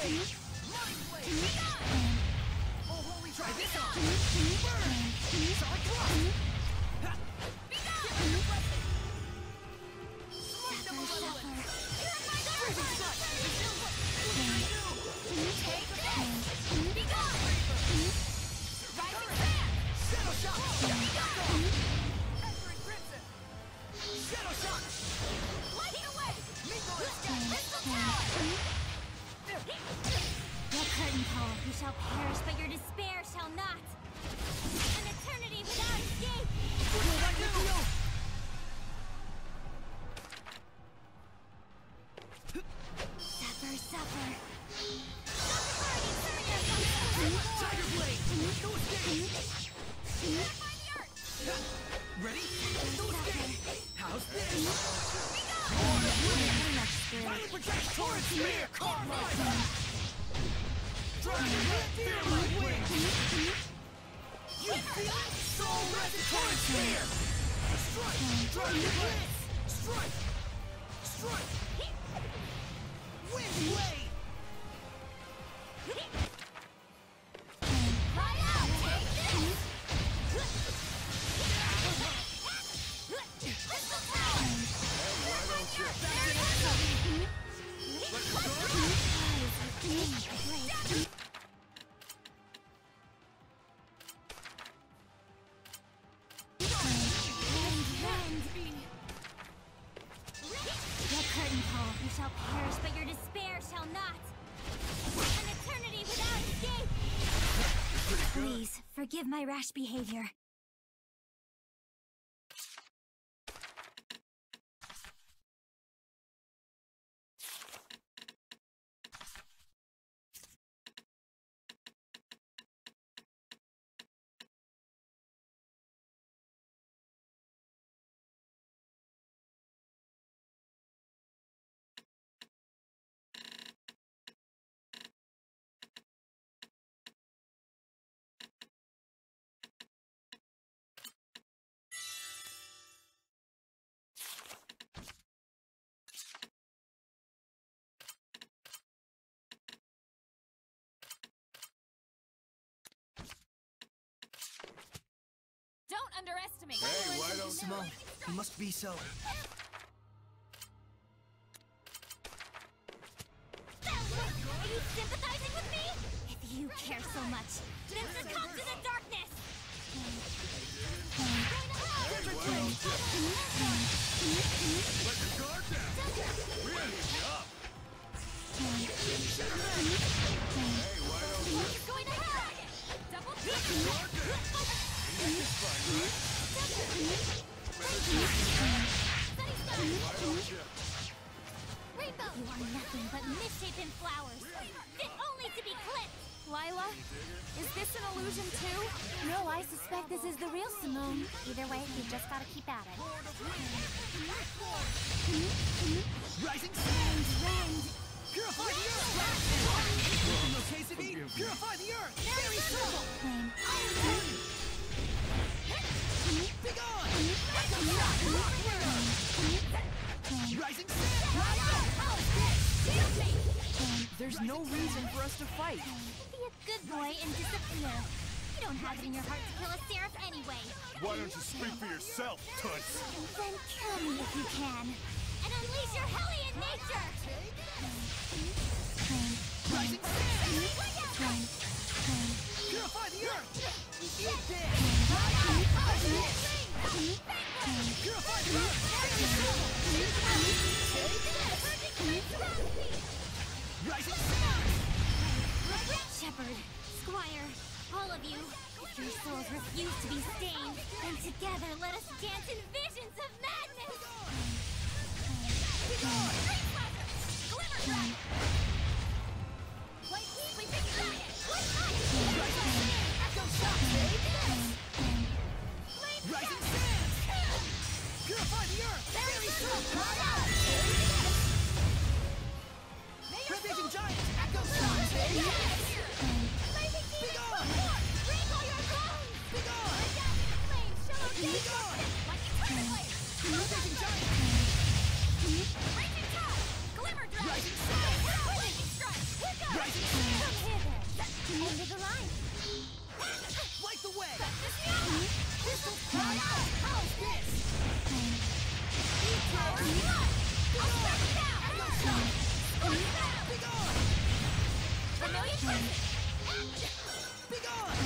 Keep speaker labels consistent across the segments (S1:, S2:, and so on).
S1: blade! Mind blade! Oh, holy try this on! Burn! Solid thrust! Be gone! Slide double level! Freezing touch! Take the best! Be gone! Rising sand! Shadow shot! Be gone! Entering crimson! Shadow shot! Lighting away! Missile tower!
S2: Your curtain call, you shall perish, but your despair shall not. An eternity without escape! Suffer, suffer.
S1: Tiger blade! No escape! Ready? No escape! How's this? Final project torrent spear! Carmine! Dragon fear my wings! You feel it? Soul Resin torrent spear! Strike! Dragon blitz! Strike! Strike! Wind blade!
S2: Right out! Take this! Crystal tower! Your curtain call, you shall perish, but your despair shall not. An eternity without escape! Please, forgive my rash behavior. Don't underestimate.
S3: Hey, why don't
S1: Simone, you must be so.
S2: Are you sympathizing with me? If you care so much, then succumb to the darkness!
S3: Let your guard down! Really up! Hey, why don't you
S2: He's going to hell! Double
S3: let your guard down? This is fun, right? Why don't you?
S2: Rainbow! You are nothing but misshapen flowers, fit only to be clipped! Lila? Is this an illusion too? No, I suspect this is the real Simone. Either way, you just gotta keep at it.
S1: Rising sands!
S2: Rend!
S1: Purify the earth! In the case of E, purify the earth! Very simple!
S2: Flame.
S1: Be gone! Echo shot! Rock Rising sand!
S2: Shield me!
S1: There's no reason for us to fight.
S2: Be a good boy and disappear. You don't have it in your heart to kill a seraph anyway.
S3: Why don't you speak for yourself, Toots?
S2: Then kill me if you can. And unleash your hellion nature!
S1: Rising sand! Purify the earth! Eat this! Purify the earth! Rising sand!
S2: Shepherd, Squire, all of you, if your souls refuse to be stained, then together let us dance in visions of madness! Glimmer Dragon! White Sleeping Dragon! White Light!
S1: Echo shot! Rising sand! Purify the earth! Very soon! Ravaging giant! Echo shot! Be gone!
S2: Break all your bones!
S1: Be gone!
S2: Flames shall
S1: Be
S2: obey!
S1: gone!
S2: Like a turtle!
S1: Ravaging giant!
S2: Raging Tide! Glimmer Dragon!
S1: Rising sand!
S2: End of the line.
S1: Light the way! Crystal cry out! How's this? Eat
S2: Power
S1: this!
S2: blood! I'll strike it down!
S1: Echo shot! Be gone!
S2: Vermilion Crescent!
S1: Be gone!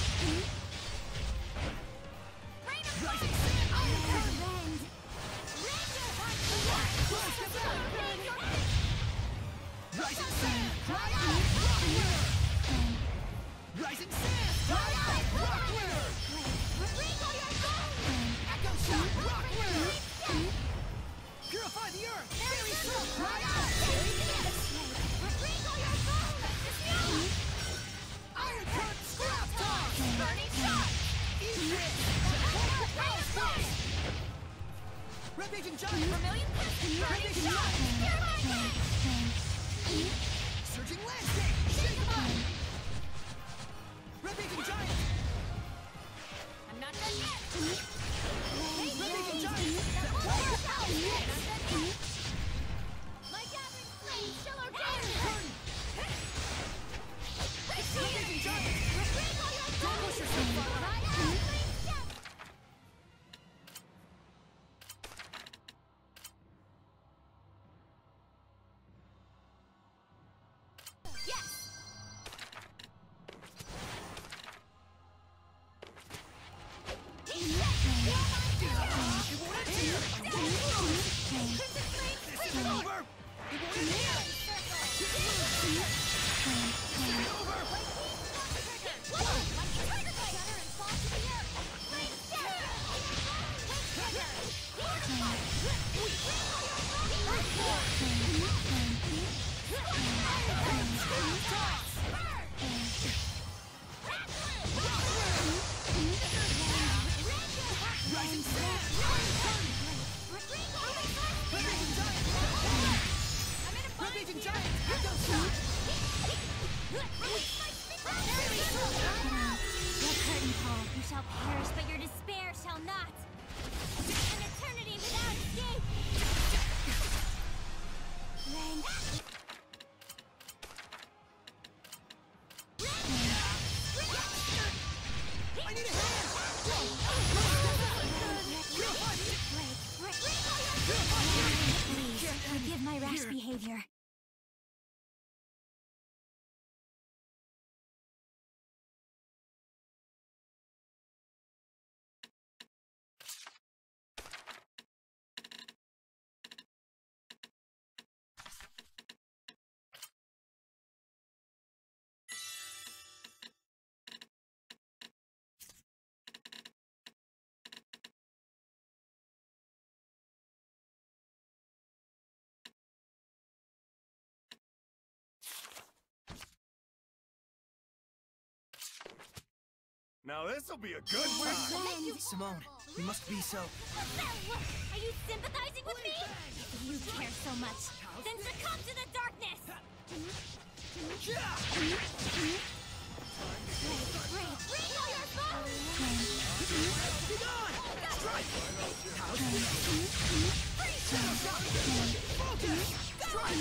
S2: Rain of
S1: Rising
S2: Fire!
S1: Sun! Iron
S2: Iron
S1: Curtain!
S2: Rend! Rend your heart to
S1: Close the door!
S2: Rend your
S1: Rising Sun! Cry out! Rock winner! Rising Sun! Cry out! Rock winner!
S2: Wrinkle your bones!
S1: Echo shot! Rock winner! Purify the earth! Fairy Sword! Cry out!
S2: Wrinkle your bones!
S1: Iron Curtain! Scrap toss!
S2: Burning shot!
S1: Eat this! Rampaging Giant!
S2: Vermilion Crescent! Burning
S1: Rampaging
S2: shot!
S1: Giant! Surging Landscape! Shake 'em up! Rampaging Giant!
S2: I'm not done yet!
S1: Rampaging Giant!
S2: My gathering flame shall ordain!
S1: Iron Curtain! Rampaging Giant!
S2: Wrinkle your
S1: Don't
S2: bones!
S1: push yourself, Violet!
S2: Right out! Flame step! Yes!
S1: It's over! It won't end here! It's over! Rising Sun! Rampaging Giant! Rampaging Giant! Echo shot! Fairy Sword!
S2: Your curtain call, you shall perish, but your despair shall not. An eternity without escape. Rain.
S1: I need a hand!
S2: Please, forgive my rash behavior.
S3: Now this'll be a good time.
S1: Simone, you must be so...
S2: What's that look? Are you sympathizing with me? If you care so much, then succumb to the darkness! Wrinkle your bones!
S1: Be gone! Strike! Focus! Strike!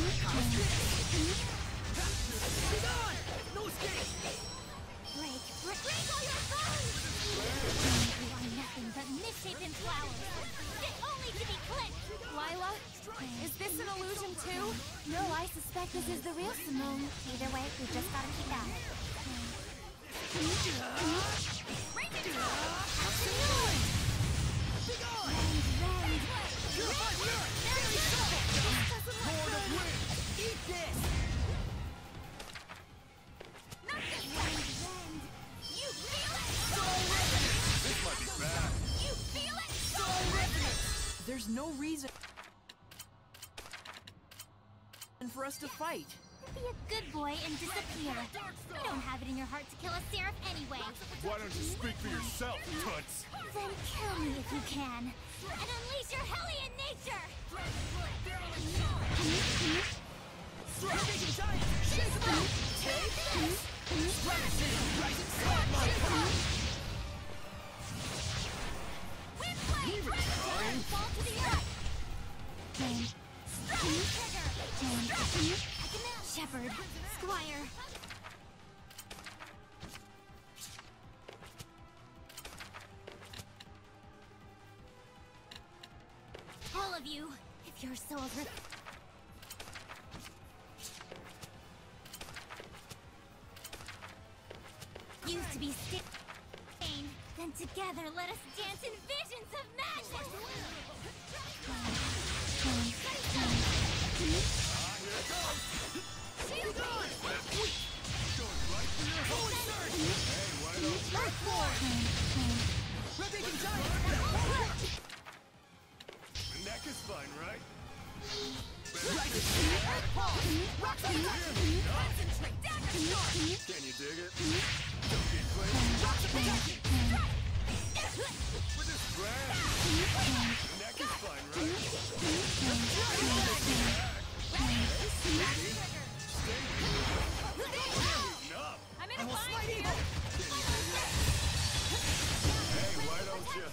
S1: Be gone! No escape!
S2: Wrinkle your bones! You are nothing but misshapen flowers, fit only to be clipped!
S4: Lila, is this an illusion too? No, I suspect this is the real Simone.
S2: Either way, we just gotta keep at it.
S1: Be gone! Purify the earth! Fairy Sword! Lord of Wind! Eat this!
S2: You feel it?
S3: This might be bad.
S2: You feel it?
S1: Soul Resonance! There's no reason for us to fight.
S2: Be a good boy and disappear. You don't have it in your heart to kill a seraph anyway.
S3: Why don't you speak for yourself, Toots?
S2: Then kill me if you can, and unleash your hellion nature!
S1: Rampaging Giant! Shake 'em out! Take this! Rising Sun!
S2: Wind blade! Predator! Fall to the earth! Strike trigger! Shepherd! Squire! of you. If your souls were... used to be stained, then together let us dance in visions of madness!
S3: The neck is fine, right? Can you dig it? Don't get clean. With this brand. The neck is fine, right?
S2: I'm in a bind here!
S3: Hey, why don't you?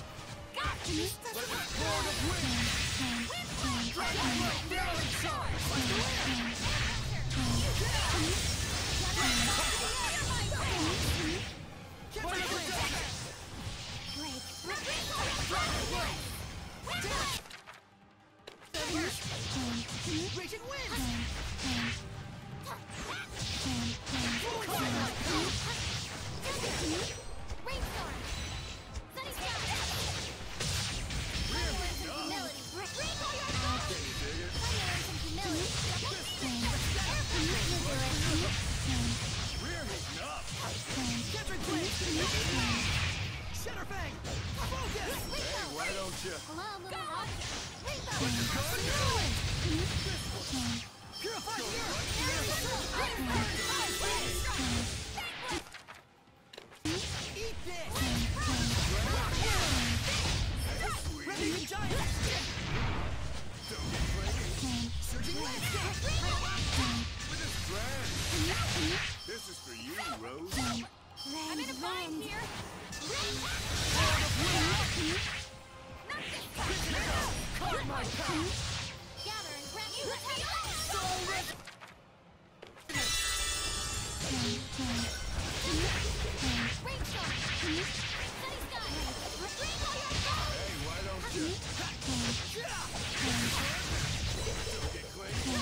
S1: Raging wind!
S2: Rainstorm! Sunny sky! Humility! Bring all your thoughts!
S3: Can you dig it?
S2: Humility!
S3: Rear heating up.
S1: Kendrick Blade! Shadowfang! Focus!
S3: Hey, why don't you?
S2: Hello, little rock! Rainbow!
S1: Purify the earth! Eat this! Raging giant!
S3: Don't get crazy.
S1: Surging landscape!
S3: With this brand. This is for you, Rose.
S2: I'm in a bind here!
S1: Cover my path!
S2: Gather and grab you! Rainstorm! Sunny sky! Bring all your thoughts!
S3: Hey, why don't you? Don't get crazy.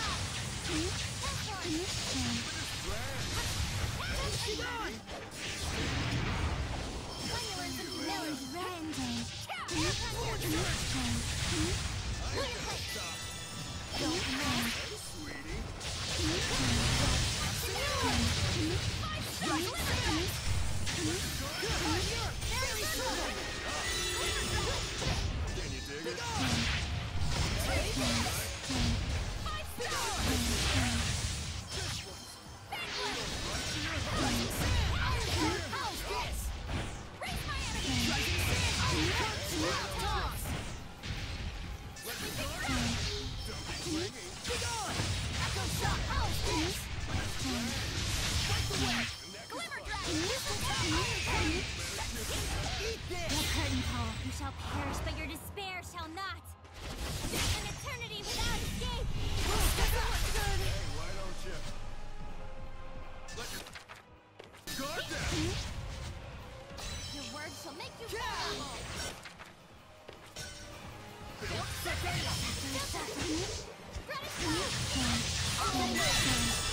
S3: Can you dig it?
S2: You shall perish, but your despair shall not. An eternity without escape.
S3: Hey, why don't you? Let your guard down.
S2: Your words shall make you vulnerable. Gratitude.